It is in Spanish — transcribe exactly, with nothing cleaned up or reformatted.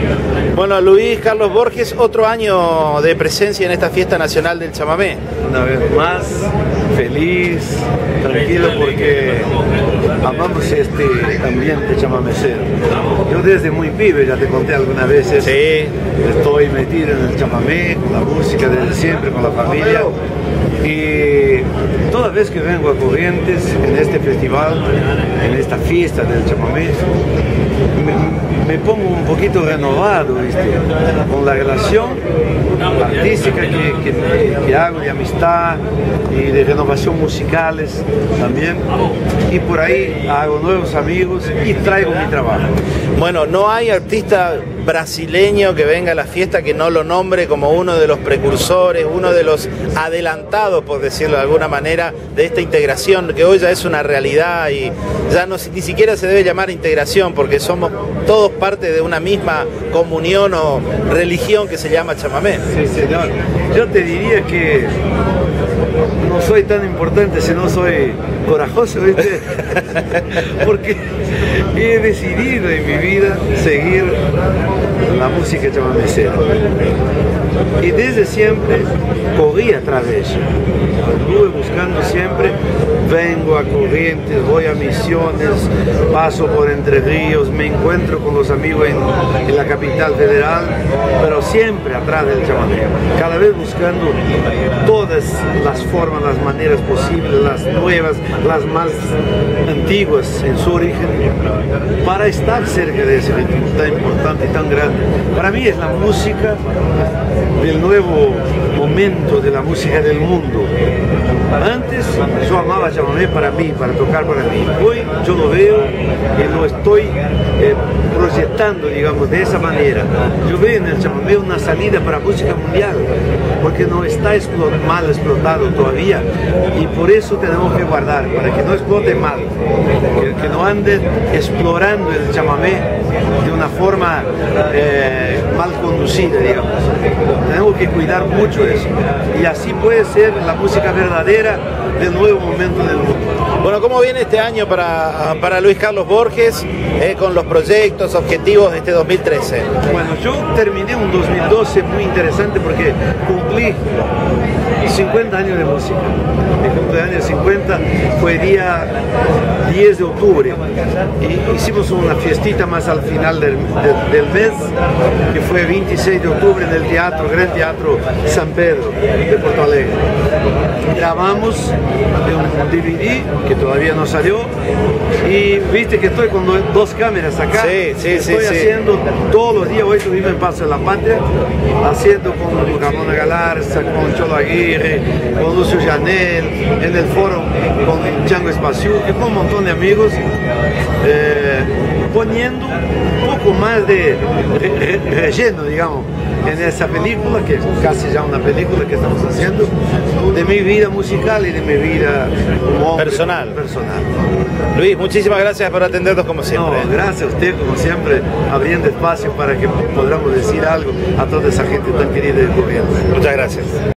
Bueno, Luis Carlos Borges, otro año de presencia en esta fiesta nacional del chamamé. Una vez más, feliz, tranquilo, porque amamos este ambiente chamamecero. Yo desde muy pibe, ya te conté algunas veces, sí. Estoy metido en el chamamé, con la música desde siempre, con la familia. Y toda vez que vengo a Corrientes, en este festival, en esta fiesta del chamamé, me, me pongo un poquito renovado, ¿viste? Con la relación artística que, que, que hago, de amistad y de renovación musicales también. Y por ahí hago nuevos amigos y traigo mi trabajo. Bueno, no hay artista brasileño que venga a la fiesta que no lo nombre como uno de los precursores, uno de los adelantados, por decirlo de alguna manera, de esta integración que hoy ya es una realidad y ya no, ni siquiera se debe llamar integración porque somos todos parte de una misma comunión o religión que se llama chamamé. Sí, señor. Yo te diría que no soy tan importante si no soy corajoso, ¿viste? Porque he decidido en mi vida seguir la música chamamecera. Y desde siempre corrí atrás de eso. Estuve buscando siempre, vengo a Corrientes, voy a Misiones, paso por Entre Ríos, me encuentro con los amigos en, en la capital federal, pero siempre atrás del chamamé. Cada vez buscando todas las formas, las maneras posibles, las nuevas, las más antiguas en su origen, para estar cerca de ese ritmo tan importante y tan grande. Para mí es la música del nuevo momento, de la música del mundo. Antes yo amaba chamamé para mí, para tocar para mí. Hoy yo lo veo y lo estoy eh, proyectando, digamos, de esa manera. Yo veo en el chamamé una salida para música mundial, porque no está explot mal explotado todavía y por eso tenemos que guardar, para que no explote mal, que, que no ande explorando el chamamé de una forma eh, mal conducida, digamos. Tenemos que cuidar mucho eso y así puede ser la música verdadera del nuevo momento del mundo. Bueno, ¿cómo viene este año para, para Luis Carlos Borges eh, con los proyectos, objetivos de este dos mil trece? Bueno, yo terminé un dos mil doce muy interesante porque cumplí cincuenta años de música. Mi cumpleaños cincuenta fue día diez de octubre y hicimos una fiestita más al final del, del, del mes, que fue veintiséis de octubre en el teatro, Gran Teatro San Pedro de Porto Alegre. Grabamos un D V D que todavía no salió y viste que estoy con dos cámaras acá. Sí, sí, estoy sí, haciendo sí. todos los días, hoy tuvimos en Paso de la Patria, haciendo con Ramona Galarza, con Cholo Aguirre, con Lucio Janel, en el foro con Django Espaciú y con un montón de amigos, eh, poniendo un poco más de re re relleno, digamos, en esa película, que es casi ya una película que estamos haciendo, de mi vida musical y de mi vida como hombre, personal. personal. Luis, muchísimas gracias por atendernos como siempre. No, gracias a usted, como siempre, abriendo espacio para que podamos decir algo a toda esa gente tan querida de Corrientes. Muchas gracias.